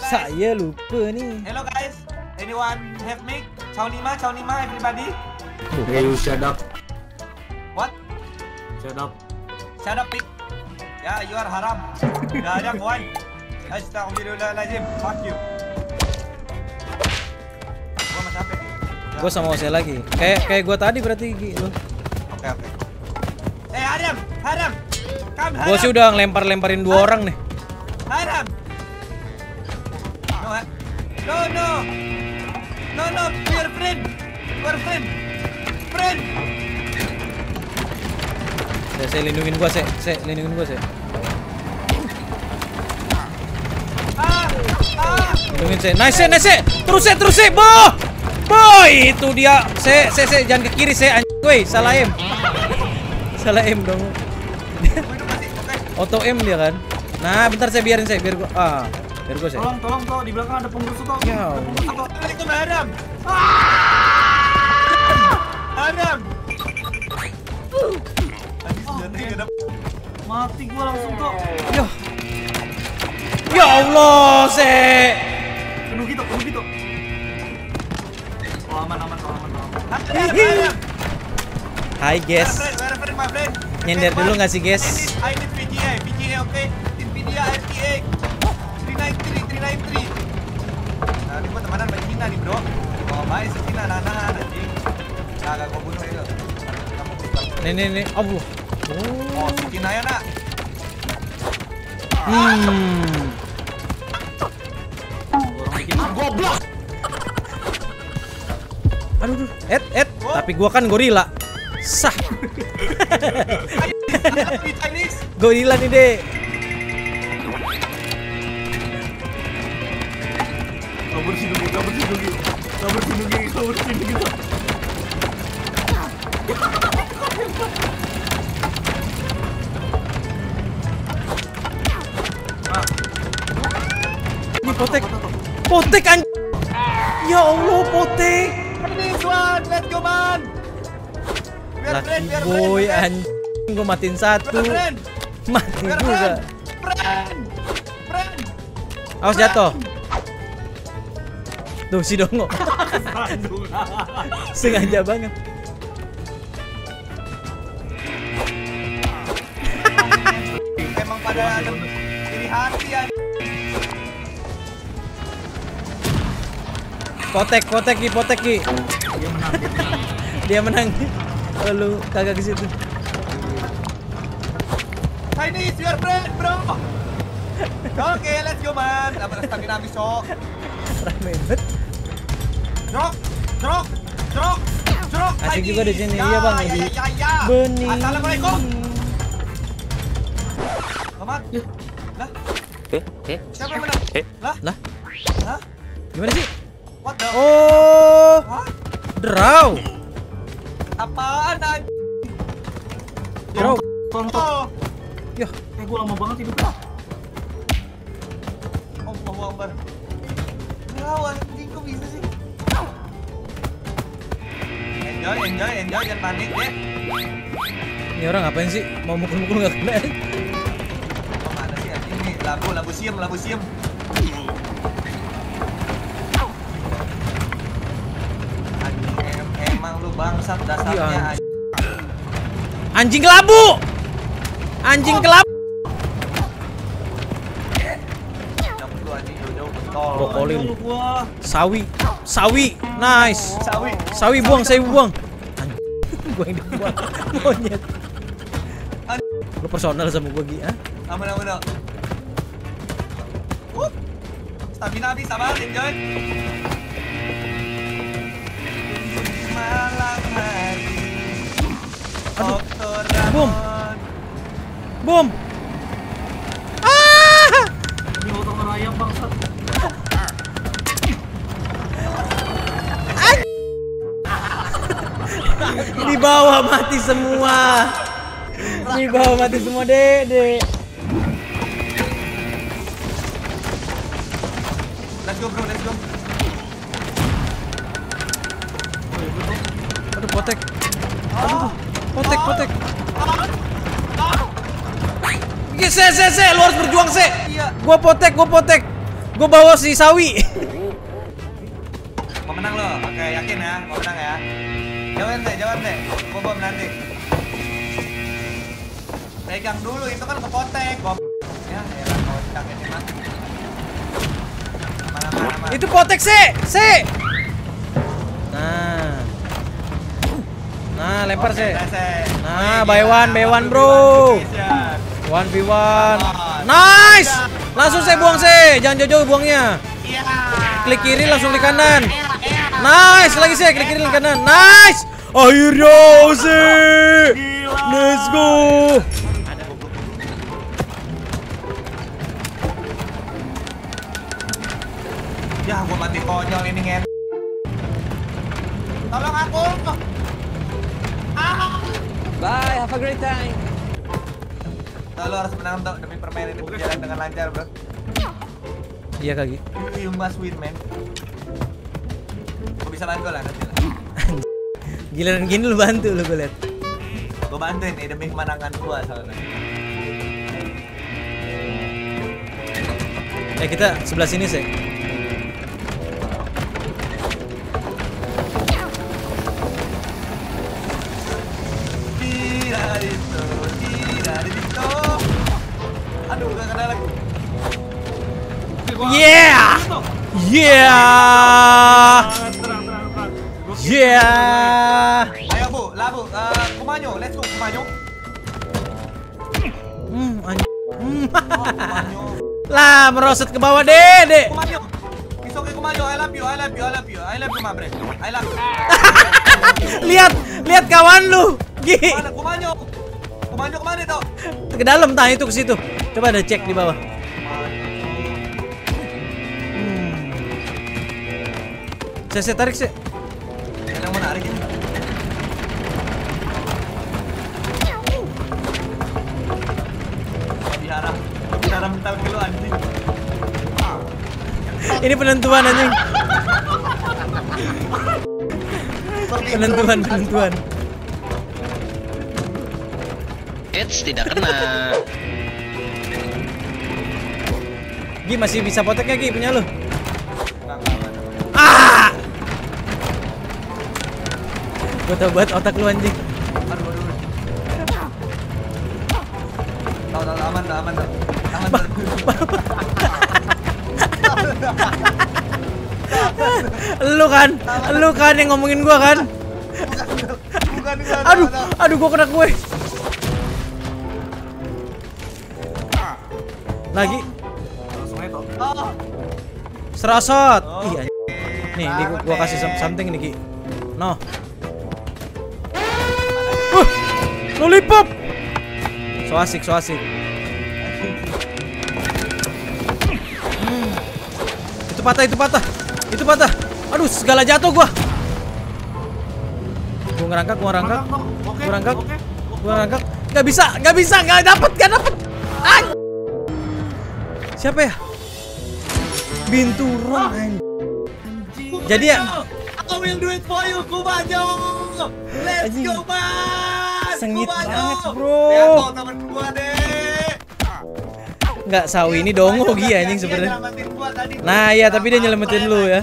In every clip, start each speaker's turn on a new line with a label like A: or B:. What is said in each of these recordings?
A: Saya lupa nih.
B: Hello guys. Anyone have mic? Chow Nima, everybody.
C: Hey, you shut up.
B: What?
C: Shut up.
B: Shut up, pig. Ya, you are haram. Ya, ada kawan. Astagfirullahaladzim. Fuck you. Gua sama siapa?
A: Gue sama Ose lagi. Kayak gue tadi berarti lu.
B: Oke. Haram. Come haram.
A: Gue sih udah ngelempar-lemparin 2 orang nih.
B: Haram. No, we are friend. Friend.
A: Saya lindungin gue, lindungin gue, lindungin saya. Nice. Terus, boy, itu dia. Saya jangan ke kiri, saya anjing, woi, salah aim dong. Auto aim dia kan. Nah, bentar saya biar gue. Biar gue saya.
C: Tolong kok, di belakang ada pengrusuh kok.
A: Ya.
B: Assalamualaikum haram. Haram.
C: Mati gua langsung kok.
A: Ya Allah,
C: Penuh gitu. Oh, aman.
A: Hai guys.
B: My friend.
A: Nyender dulu nggak sih guys?
B: I need VGA, oke. Nvidia RTX 393. Nah, ini gua temenan sama Cina nih, bro. Bawa baik si Cina, nahan anjing. Kagak gua bunuh itu.
A: Nih. Allah.
B: Oh, si Cina ya, nak.
C: Goblok.
A: Aduh. Tapi gua kan gorila. Sah.
B: Chinese.
A: Gorila nih, Dek.
C: Kabur sini dulu.
A: Ini potek anjing. Ya Allah, potek.
B: This one, let's go man.
A: Lucky boy anjing. Gua matiin 1. Mati juga.
B: Friend.
A: Awas jatuh. Tuh si Dongo. Sengaja banget.
B: Emang pada ada iri hati ya.
A: Potek ki. Dia menang. Lu kagak ke situ.
B: Chinese, we are friend, bro. Oke, let's go man. Dapat stamina habis, sok.
A: Rame banget.
B: Jerok.
A: Asik juga di sini, iya bang.
B: Ya.
A: Bening.
B: Assalamualaikum. Selamat. Lah. Siapa yang menang?
A: Lah.
B: Hah?
A: Gimana sih?
B: What the?
A: Oh,
B: Hah?
A: draw.
B: Apaan anjing?
A: Draw.
B: Oh.
A: Yah,
C: Gua lama banget hidupnya.
B: Allahu Akbar. Draw anjing, kok bisa sih? Enjoy, jangan panik ya.
A: ini orang ngapain sih? Mau mukul-mukul nggak kena?
B: Oh, mana sih anjing ini? Labu siem. Anjing, emang lu bangsat dasarnya.
A: Iya, anjing kelabu. Anjing kelabu.
B: Lu anjing jauh betul.
A: Bokolin.
C: Gua.
A: Sawi. Nice. Sawi buang. Anjing. Gua yang dibuang. Monyet. Lu personal sama gua Gi, ah?
B: Aman. Stamina habis, sabar, enjoy. Malam hari.
A: Aduh.
B: Oktor
A: Boom.
B: Ramon.
A: Boom.
C: Ini otak merayap bangsat.
A: Di bawah mati semua. Dek.
B: Let's go bro.
A: Aduh, potek. Potek. Se, lu harus berjuang, Se.
B: Iya.
A: Gua potek. Gue bawa si Sawi.
B: Mau menang lo? Oke, yakin ya? Mau menang ya? Jauhan deh. Gua bom nanti. Pegang dulu, itu kan kepotek. Ya, kocak ini mah. Aman.
A: Itu potek sih. Nah, lempar sih. Nah, by one bro. 1v1. Nice. Langsung saya buang sih. Jangan jauh-jauh buangnya. Klik kiri langsung klik kanan. Nice, lagi sih klik kiri klik kanan. Nice. Akhirnya sih. Let's go.
B: Ya, gua mati konyol ini ngen. Tolong aku.
D: Bye, have a great time.
B: Lo harus menang demi permainan ini berjalan dengan lancar, bro.
A: Iya Kagi.
B: You must win, man. Gua bisa bantu lah nanti lah.
A: Giliran gini lu bantu lu gue liat.
B: Gua bantuin nih demi kemenangan gua soalnya.
A: Kita sebelah sini sih. Tidak itu. Aduh, gak kena lagi. Yeah. Ayo Bu, labu, Kumanyo, let's go Kumanyo. Kumanyo. Lah, merosot ke bawah deh.
B: Kumanyo. It's okay Kumanyo, I love you, my friend. I love you.
A: Lihat kawan lu.
B: Mana Kumanyo? Kumanyo kemana itu?
A: Ke dalam tah itu ke situ. Coba ada cek di bawah. Saya tarik sih.
B: Yang menarik ini. Biara mental ke lu anjing.
A: Ini penentuan anjing. Penentuan.
D: Eits, tidak kena.
A: Gi masih bisa poteknya Gi punya lu. Gue tau buat otak lu anjing.
B: Aduh. Tahu aman.
A: Lu kan yang ngomongin gua kan?
B: Bukan.
A: Aduh gua kena kue. Lagi. Serosot. Iya. Nih, gua kasih something nih Ki. No. Lollipop. So asik. Itu patah. Aduh, segala jatuh gua. Gua ngerangkak. Gak dapet. Ah! Siapa ya? Binturong anjing. Jadi ya,
B: I will do it for you, Kumanyo. Let's go, man.
A: Sengit
B: Kumanyo.
A: banget, bro.
B: Lihat dong temen gua deh.
A: Nggak, Sawi ini dongo Gi anjing sebenarnya. Nah, ya tapi dia nyelamatin lu ya.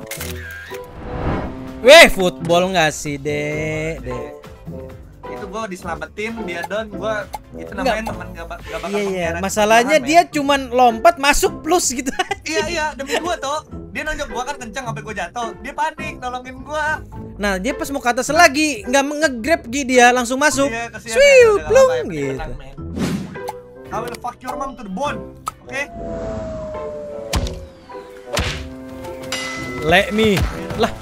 A: Weh, football nggak sih, Dek?
B: Itu gua diselamatin, dia down, gua itu namanya teman gak bakal
A: Iya,
B: mengkhianati
A: masalahnya
B: pasangan,
A: dia cuman lompat masuk plus gitu.
B: Iya, demi gua tuh. Dia nonjok gua kan kencang sampai gua jatuh. Dia panik nolongin gua.
A: Nah, dia pas mau ke atas lagi, nggak nge-grab Gi, dia langsung masuk.
B: Iya, kasihan,
A: Swiu,
B: men.
A: plung
B: Udah nggak
A: gitu.
B: apa-apa, men. I will fuck your mom to the bone. Oke?
A: Let me. Lah,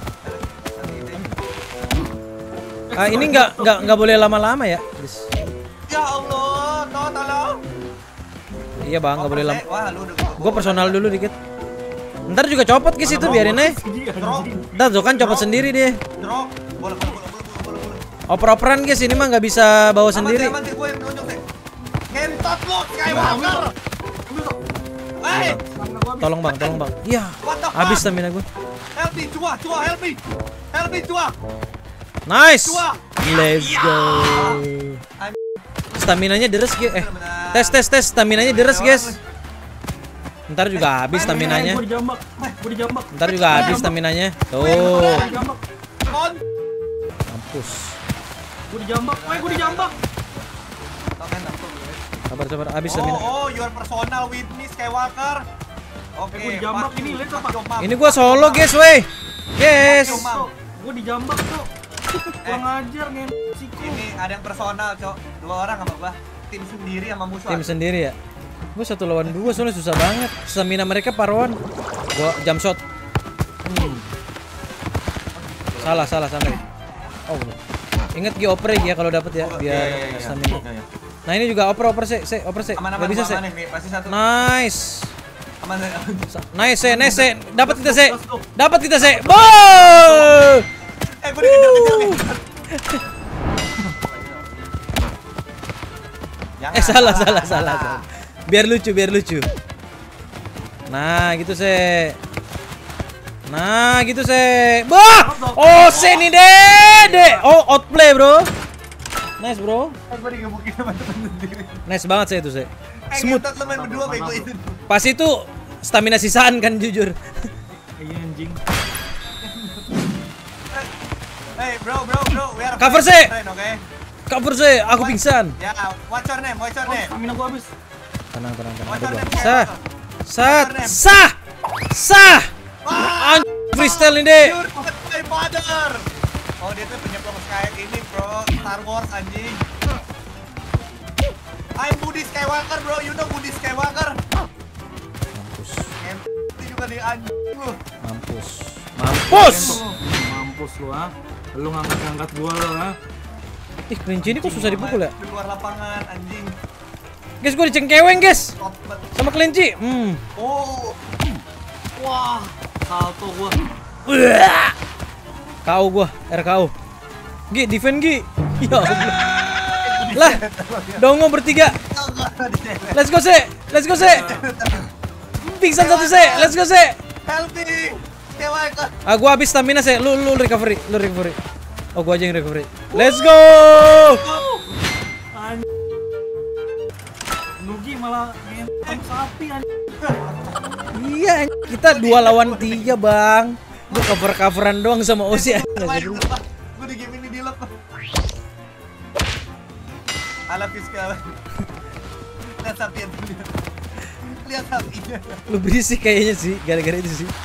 A: ini nggak boleh lama-lama ya.
B: Ya Allah, tolong.
A: Iya bang, nggak boleh lama.
B: Wah, lu udah
A: Gue personal dulu dikit. Ntar juga copot guys itu, biarin aja. Ntar tuh kan copot sendiri dia.
B: drop. Bola.
A: Oper-operan guys, ini mah nggak bisa bawa sendiri.
B: Aman, gue yang nonjok deh. Ngentot lu, Skywalker. Hei,
A: Tolong bang. Iya, habis stamina gue.
B: help me, help me, Cua.
A: Nice. Let's go. Staminanya deres guys. Tes. Staminanya deres guys. Ntar juga habis staminanya.
C: Gue dijambak. Gue dijambak.
A: Ntar juga habis staminanya. Tuh.
C: Gue dijambak.
A: Mampus.
C: Gue dijambak. Gue dijambak.
A: Sabar, habis stamina.
B: Oh, your personal with me Skywalker. Oke.
C: Gue dijambak ini, lihat apa?
A: Ini gua solo, guys, weh. Guys.
C: Gue dijambak tuh. Kurang ajar nih.
B: Ini ada yang personal, Cok. 2 orang sama gua. Tim sendiri sama musuh.
A: Tim sendiri ya. Gua 1 lawan 2 soalnya susah banget. Stamina mereka paruan. Gua jump shot. Salah. Oh. Ingat Gi oper ya kalau dapat ya biar stamina. Nah, ini juga oper sih.
B: Aman,
A: Enggak bisa sih.
B: Pasti satu.
A: Nice.
B: Aman.
A: Nice. Dapat kita sih. Boom!
B: Gua dikejar nih.
A: Salah. Biar lucu. Nah, gitu sih. Bah! Oh, nih, Dede. Oh, outplay, bro. Nice, bro.
B: Gua digebukin sama temen sendiri.
A: Nice banget sih itu sih. Smooth.
B: Ngetot lu main berdua bego itu.
A: Pas itu stamina sisaan kan jujur.
C: Iya anjing.
B: Hey, bro. We are
A: Cover sih.
B: Okay?
A: Cover sih, aku pingsan.
B: Ya, what's your name?
C: Stamina gue habis.
A: Tenang.
B: What's
A: Ada
B: your
A: gua.
B: name?
A: Sah. Freestyle nih, Dek.
B: You're my father. Oh, dia tuh penyemplung kayak ini, bro. Star Wars anjing. I'm Budi Skywalker, bro. You know Budi Skywalker?
A: Mampus.
B: Itu juga di anjing lu.
C: Mampus lu ah. Lu ngangkat gua lu ah.
A: Ih, kelinci ini kok susah dipukul ya?
B: Di luar lapangan anjing.
A: Guys, gua dicengkeweng, guys.
B: Top banget.
A: Sama kelinci.
B: Oh.
C: Wah, salto gua.
A: KO gua, RKO. Gi, defend Gi. Ya Allah. Lah, dongo bertiga. Let's go, Se. Pingsan satu, Se. Let's go, Se.
B: Help me. Skywalker.
A: Gua habis stamina, Se. Lu recovery. Oh, gua aja yang recovery. Let's go.
C: Nugi malah ngentam sapi anjing.
A: Iya, kita 2 lawan 3, Bang. Gua cover-coveran doang sama Osi.
B: Gua di game ini dilep. Ala fiskal. Lihat sapinya.
A: Lu berisik kayaknya sih, gara-gara itu sih.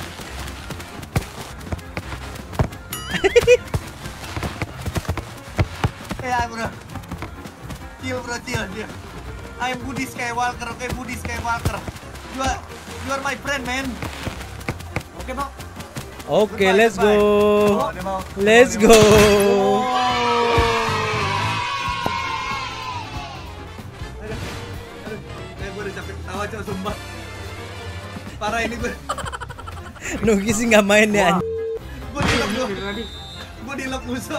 B: Ya, bro. Chill. I'm Budi Skywalker, okay? Budi Skywalker. You are my friend, man. Oke, Bang.
A: Oke, let's go.
B: Oh, dia mau.
A: Let's go.
B: Gue udah capek ketawa, Cok, sumpah. Parah ini gue.
A: Nugi sih nggak main ya.
B: Gue dilep musuh.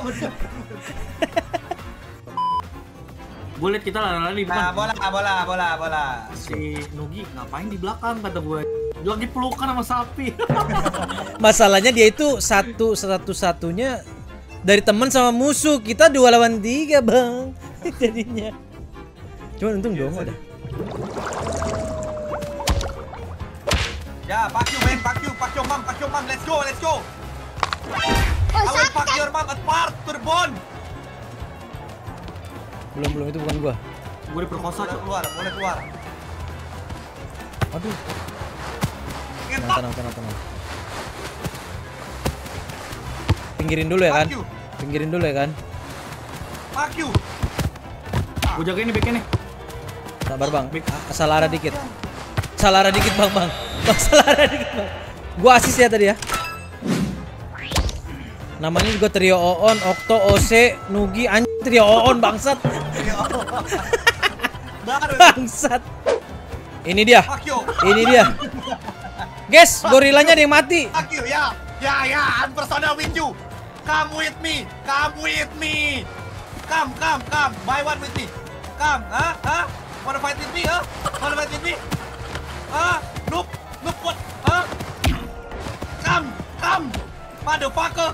C: Gue liat kita lari-lari di
B: Nah,
C: depan.
B: bola.
C: Si Nugi ngapain di belakang kata gue. Lagi pelukan sama sapi.
A: Masalahnya dia itu satu-satunya dari teman sama musuh. Kita 2 lawan 3, Bang. Jadinya. Cuman untung dong ada.
B: Ya, fuck you, man. Fuck your mom. Let's go. I will fuck your mom apart to the bone.
A: Belum itu bukan gua.
C: Gue diperkosa, Cok.
B: Boleh keluar.
A: Aduh.
B: Ngentot.
A: Tenang. Pinggirin dulu ya kan?
B: Fuck you.
C: Gue jagain nih backnya nih.
A: Sabar, Bang. Salah arah dikit, Bang. Bang, salah arah dikit, Bang. Gua asis ya tadi ya. Namanya juga trio Oon, Okto, Ose, Nugi, anjing trio Oon bangsat. Bangsat. Ini dia. Guys, gorilanya ada yang mati.
B: Fuck you, ya. I'm personal with you. Come with me. Come. Buy one with me. Come, Wanna fight with me, Look, what, Come. Motherfucker.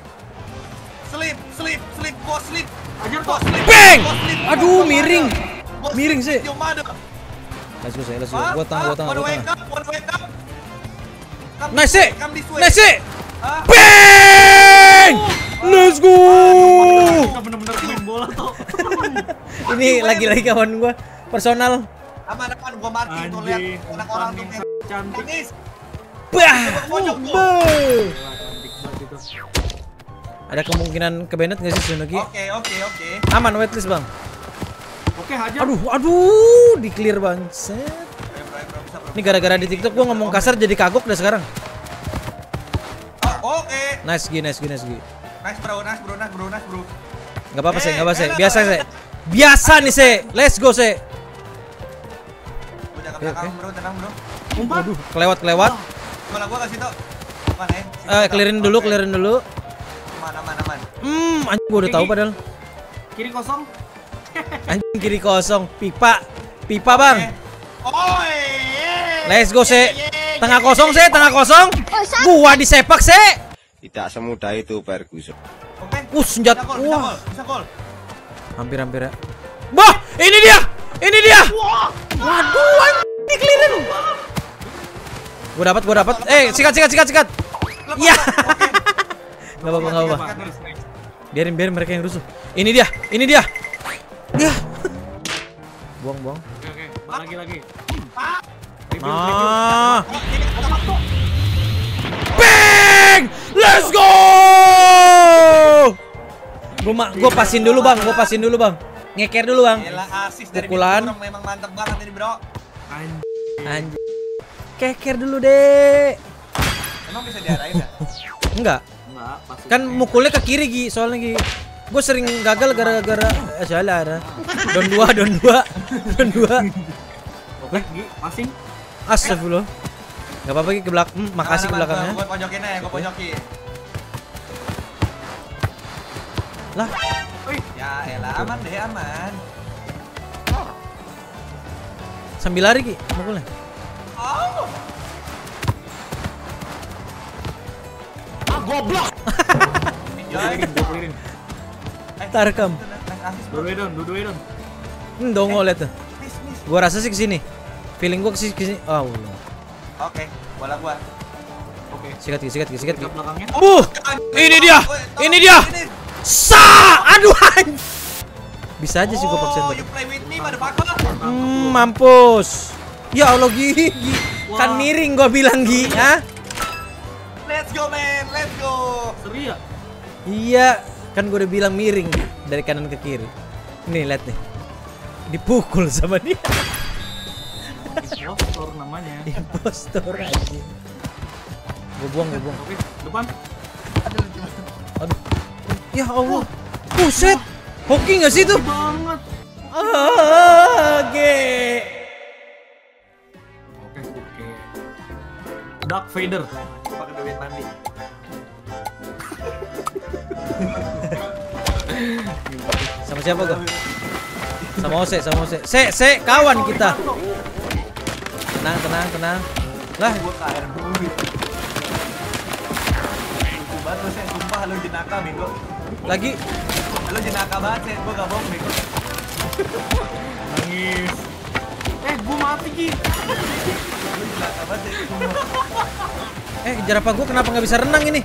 B: Sleep. Go sleep.
C: Ajar kok.
A: Bang! Aduh, miring. Miring sih.
B: Your mother.
A: Let's go, let's go.
B: Hah?
A: Gua tengah.
B: Wanna wake up? Wanna wake up? Come
A: Nice,
B: this way,
A: sih.
B: come this way.
A: Nice, sih.
B: Hah?
A: Bang! Let's go.
C: Kita bener-bener main bola tuh.
A: Ini lagi-lagi kawan gua personal.
B: Aman, gua mati tuh lihat
C: Anjing,
B: anak orang tuh.
C: cantik.
B: Nis.
A: Bah!
B: Pojok gua.
A: Bah!
C: Cantik banget itu.
A: Ada kemungkinan ke Bennett nggak sih Sunugi?
B: Oke.
A: Aman waitlist bang.
C: Oke, hajar.
A: Aduh, di clear bang. Set.
B: Bro, bisa, bro.
A: Ini gara-gara di TikTok gua ngomong kasar jadi kagok dah sekarang.
B: Oke.
A: Nice Gi.
B: Nice bro.
A: Gak apa-apa sih,
B: Eh,
A: gak apa sih.
B: elah,
A: Biasa
B: elah.
A: sih. Biasa nih sih. Let's go sih.
B: Gua jaga belakang bro, tenang bro.
C: Umpat.
A: Aduh, kelewat.
B: Bola gua kasih tau. Mana ya?
A: Clearin dulu.
B: Aman.
A: Anjing gua udah tahu padahal.
C: Kiri kosong.
A: Anjing kiri kosong. Pipa bang.
B: Oi.
A: Let's go sih. Tengah kosong. Gua disepak sih.
E: Tidak semudah itu, Ferguson.
B: Oke.
A: Senjata.
B: Bisa gol.
A: Hampir ya. Bah, ini dia. Waduh, anjing di clearin. Gua dapat. Sikat. Iya. Gak apa-apa. Biarin mereka yang rusuh. Ini dia. Ya. Buang.
C: Oke. Lagi.
A: Nah. Bang! Let's go! Gua pasin dulu bang. Ngeker dulu bang.
B: Gila asis dari
A: Pukulan.
B: orang memang mantap banget ini bro.
A: Anjir. Keker dulu deh.
B: Emang bisa diarahin ya?
A: Enggak.
C: Enggak, pas.
A: Kan mukulnya ke kiri Gi, soalnya Gi. Gue sering gagal gara-gara salah ada. Don 2.
C: Oke, Gi, passing.
A: Astagfirullah. Gak apa-apa Gi ke belakang. Makasih ke belakangnya.
B: Gue pojokin aja, gue pojokin.
A: Lah,
B: Ya elah, aman deh, aman.
A: sambil lari Gi mukulnya.
B: Oh.
E: Goblok.
B: Enjoy.
C: Clearin.
A: Tarkam.
B: Asis bro.
C: Dua-dua.
A: Dongo lihat tuh.
B: Nis.
A: Gua rasa sih kesini. Feeling gua kesini. Oh, Allah.
B: Oke, bola gua.
C: Oke.
A: Sikat Gi.
C: Ke belakangnya.
A: Ini dia. Aduh. Bisa aja sih gua paksain
B: Oh,
A: tadi.
B: you play with me, motherfucker.
A: Mampus. Ya Allah Gi. Kan miring gua bilang Gi, ha?
B: Let's go man, let's go.
C: Seri ya?
A: Iya, kan gue udah bilang miring dari kanan ke kiri. Nih, lihat nih. Dipukul sama dia.
C: Impostor namanya.
A: Impostor aja. Gue buang.
C: Oke, depan.
A: Aduh. Ya Allah. Buset. Hoki nggak sih itu?
C: Banget.
A: Oke.
C: Oke. Dark Vader.
B: Pakai duit mandi.
A: Sama siapa gua? Sama Ose. Se, kawan kita. Tenang. Lah,
B: Gua KR duit. Lucu banget lu, Sen. Sumpah lu jenaka, bego.
A: lagi.
B: Lu jenaka banget, Sen. Gua gak bohong, bego.
C: Nangis. Gua mati Ki.
B: Lu jenaka banget, Sen. Sumpah.
A: Jerapah gua kenapa nggak bisa renang ini?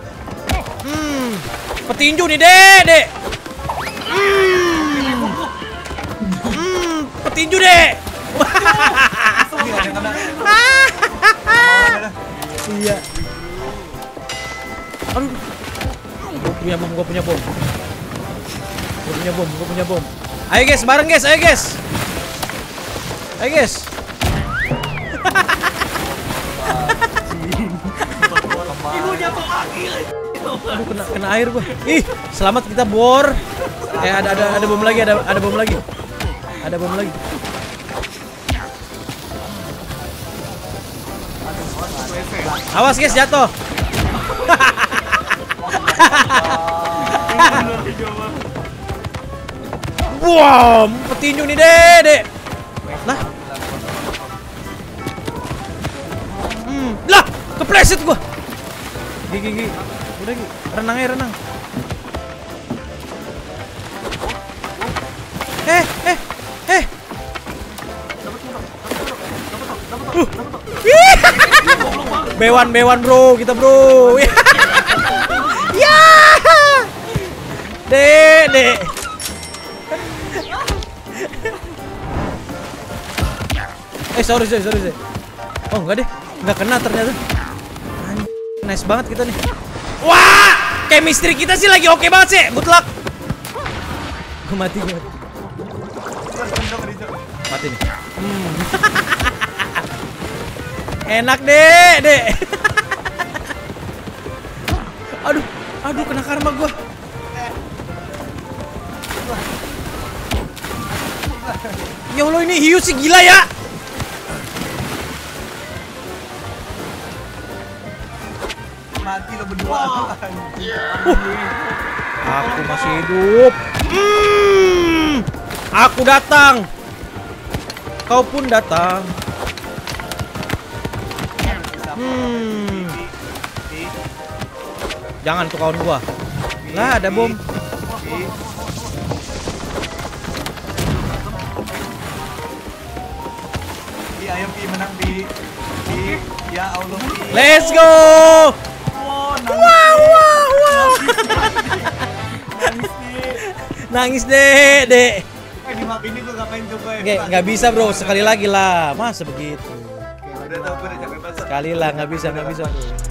A: Petinju nih, Dek. Petinju, Dek.
B: Iya, ada yang kena.
A: Iya. Aduh. Gua punya bom. Ayo guys, bareng guys, ayo guys.
C: Gua jatuh lagi.
A: Aduh, kena air gua. Ih, selamat kita bor. Ada bom lagi, ada bom lagi. Awas guys, jatuh. Wow, petinju nih, Dek. Lah. Lah, kepleset gua. Gigi. Udah, Gi. Renang. B1 bro, kita bro. Ya. Dek. Sorry. Oh enggak deh, enggak kena ternyata. Nice banget kita nih. Wah, chemistry kita sih lagi oke banget sih. Good luck. Gue mati. Mati nih. Enak dek. Aduh kena karma gua. Ya Allah, ini hiu sih gila ya.
B: Mati lo berdua.
A: Aku masih hidup. Aku datang. Kau pun datang. Jangan tuh kawan gua. Lah ada bom.
B: Ayo Pi menang Pi. Ya Allah Pi.
A: Let's go. Wow. Nangis dek.
B: Di map ini gua ngapain coba ya?
A: Nggak bisa bro, sekali lagi lah. Masa begitu?
B: Udah tahu gue udah capek banget.
A: Sekali lah, nggak bisa bro.